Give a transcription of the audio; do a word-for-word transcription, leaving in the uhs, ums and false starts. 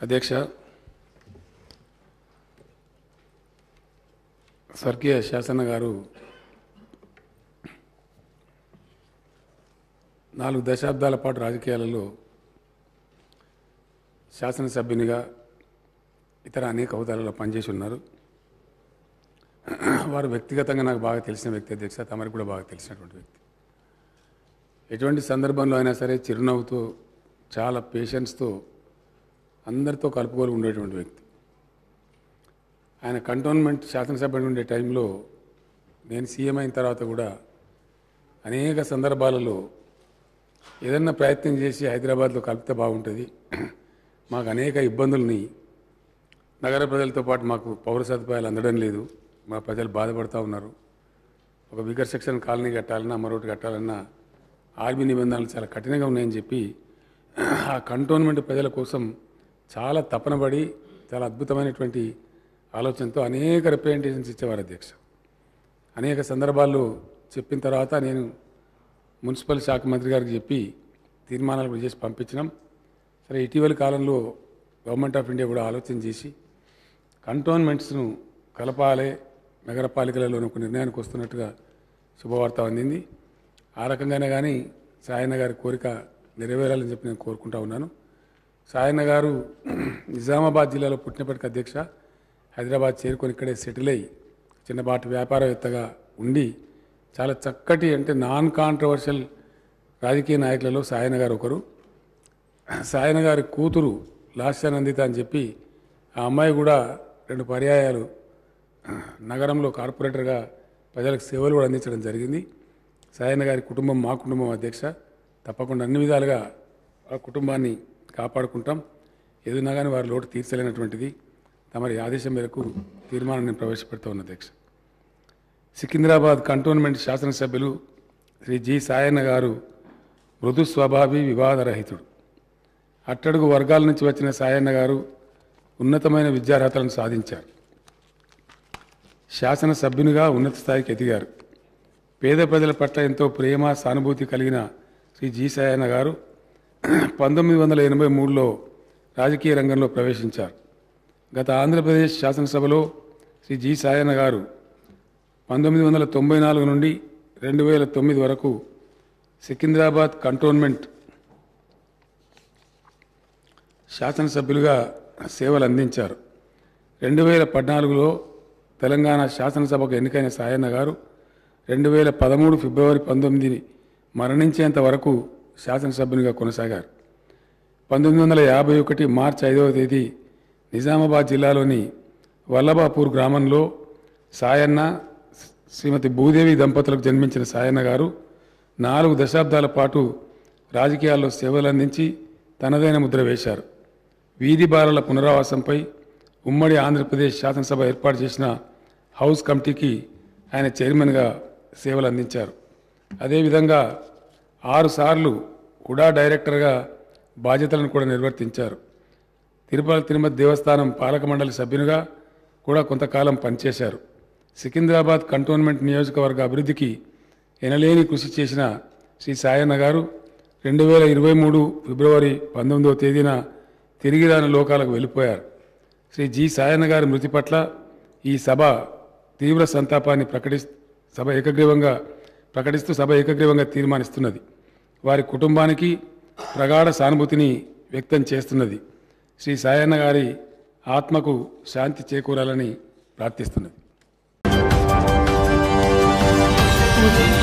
అధ్యక్ష, స్వర్గీయ శాసన గారు నాలుగు దశాబ్దాల పాటు రాజకీయాలలో శాసనసభ్యునిగా ఇతర అనేక హోదాలలో పనిచేసి ఉన్నారు. వారు వ్యక్తిగతంగా నాకు బాగా తెలిసిన వ్యక్తి అధ్యక్ష, తమరికి కూడా బాగా తెలిసినటువంటి వ్యక్తి. ఎటువంటి సందర్భంలో అయినా సరే చిరునవ్వుతో, చాలా పేషెన్స్తో అందరితో కలుపుకొని ఉండేటువంటి వ్యక్తి. ఆయన కంటోన్మెంట్ శాసనసభ్యుడు ఉండే టైంలో నేను సీఎం అయిన తర్వాత కూడా అనేక సందర్భాలలో ఏదన్నా ప్రయత్నం చేసి హైదరాబాద్లో కలిపితే బాగుంటుంది, మాకు అనేక ఇబ్బందుల్ని నగర ప్రజలతో పాటు మాకు పౌర సదుపాయాలు అందడం లేదు, మా ప్రజలు బాధపడుతూ ఉన్నారు, ఒక వీకర్ సెక్షన్ కాలనీ కట్టాలన్నా మరొకటి కట్టాలన్నా ఆర్మీ నిబంధనలు చాలా కఠినంగా ఉన్నాయని చెప్పి ఆ కంటోన్మెంట్ ప్రజల కోసం చాలా తపనబడి చాలా అద్భుతమైనటువంటి ఆలోచనతో అనేక రిప్రజెంటేషన్స్ ఇచ్చేవారు అధ్యక్ష. అనేక సందర్భాల్లో చెప్పిన తర్వాత నేను మున్సిపల్ శాఖ మంత్రి గారికి చెప్పి తీర్మానాలు కూడా చేసి పంపించినాం. సరే, ఇటీవలి కాలంలో గవర్నమెంట్ ఆఫ్ ఇండియా కూడా ఆలోచన చేసి కంటోన్మెంట్స్ను కలపాలే, నగరపాలికలలో ఒక నిర్ణయానికి వస్తున్నట్టుగా శుభవార్త అందింది. ఆ రకంగానే కానీ సాయన్న గారి కోరిక నెరవేరాలని చెప్పి నేను కోరుకుంటా ఉన్నాను. సాయన్న గారు నిజామాబాద్ జిల్లాలో పుట్టినప్పటికీ అధ్యక్ష హైదరాబాద్ చేరుకొని ఇక్కడే సెటిల్ అయ్యి చిన్నపాటి వ్యాపారవేత్తగా ఉండి చాలా చక్కటి, అంటే నాన్ కాంట్రవర్షియల్ రాజకీయ నాయకులలో సాయన్న గారు ఒకరు. సాయన్న గారి కూతురు లాస్యానందిత అని చెప్పి ఆ అమ్మాయి కూడా రెండు పర్యాయాలు నగరంలో కార్పొరేటర్గా ప్రజలకు సేవలు కూడా అందించడం జరిగింది. సాయన్న గారి కుటుంబం మా కుటుంబం అధ్యక్ష, తప్పకుండా అన్ని విధాలుగా ఆ కుటుంబాన్ని కాపాడుకుంటాం. ఏదైనా కానీ వారి లోటు తీర్చలేనటువంటిది. తమరి ఆదేశం మేరకు తీర్మానాన్ని ప్రవేశపెడతా ఉన్న అధ్యక్ష. సికింద్రాబాద్ కంటోన్మెంట్ శాసనసభ్యులు శ్రీ జి సాయన్న గారు మృదు స్వభావి, వివాదరహితుడు. అట్టడుగు వర్గాల నుంచి వచ్చిన సాయన్న గారు ఉన్నతమైన విద్యార్హతలను సాధించారు. శాసనసభ్యునిగా ఉన్నత స్థాయికి ఎదిగారు. పేద ప్రజల పట్ల ఎంతో ప్రేమ, సానుభూతి కలిగిన శ్రీ జి సాయన్న గారు పంతొమ్మిది వందల ఎనభై మూడులో రాజకీయ రంగంలో ప్రవేశించారు. గత ఆంధ్రప్రదేశ్ శాసనసభలో శ్రీ జి సాయన్న గారు పంతొమ్మిది వందల తొంభై నాలుగు నుండి రెండు వేల తొమ్మిది వరకు సికింద్రాబాద్ కంటోన్మెంట్ శాసనసభ్యులుగా సేవలు అందించారు. రెండు వేల పద్నాలుగులో తెలంగాణ శాసనసభకు ఎన్నికైన సాయన్న గారు రెండు వేల పదమూడు ఫిబ్రవరి పంతొమ్మిదిని మరణించేంత వరకు శాసనసభ్యునిగా కొనసాగారు. పంతొమ్మిది వందల యాభై ఒకటి మార్చి ఐదవ తేదీ నిజామాబాద్ జిల్లాలోని వల్లభాపూర్ గ్రామంలో సాయన్న, శ్రీమతి భూదేవి దంపతులకు జన్మించిన సాయన్న గారు నాలుగు దశాబ్దాల పాటు రాజకీయాల్లో సేవలు అందించి తనదైన ముద్ర వేశారు. వీధి బాలల పునరావాసంపై ఉమ్మడి ఆంధ్రప్రదేశ్ శాసనసభ ఏర్పాటు చేసిన హౌస్ కమిటీకి ఆయన చైర్మన్గా సేవలు అందించారు. అదేవిధంగా ఆరుసార్లు హుడా డైరెక్టర్గా బాధ్యతలను కూడా నిర్వర్తించారు. తిరుపతి తిరుమతి దేవస్థానం పాలక మండలి సభ్యునిగా కూడా కొంతకాలం పనిచేశారు. సికింద్రాబాద్ కంటోన్మెంట్ నియోజకవర్గ అభివృద్ధికి ఎనలేని కృషి చేసిన శ్రీ సాయన్న గారు రెండు వేల ఇరవై మూడు ఫిబ్రవరి పంతొమ్మిదవ తేదీన తిరిగి రాని లోకాలకు వెళ్ళిపోయారు. శ్రీ జి సాయన్న గారి మృతి పట్ల ఈ సభ తీవ్ర సంతాపాన్ని ప్రకటి సభ ఏకగ్రీవంగా ప్రకటిస్తూ సభ ఏకగ్రీవంగా తీర్మానిస్తున్నది. వారి కుటుంబానికి ప్రగాఢ సానుభూతిని వ్యక్తం చేస్తున్నది. శ్రీ సాయన్న గారి ఆత్మకు శాంతి చేకూరాలని ప్రార్థిస్తున్నది.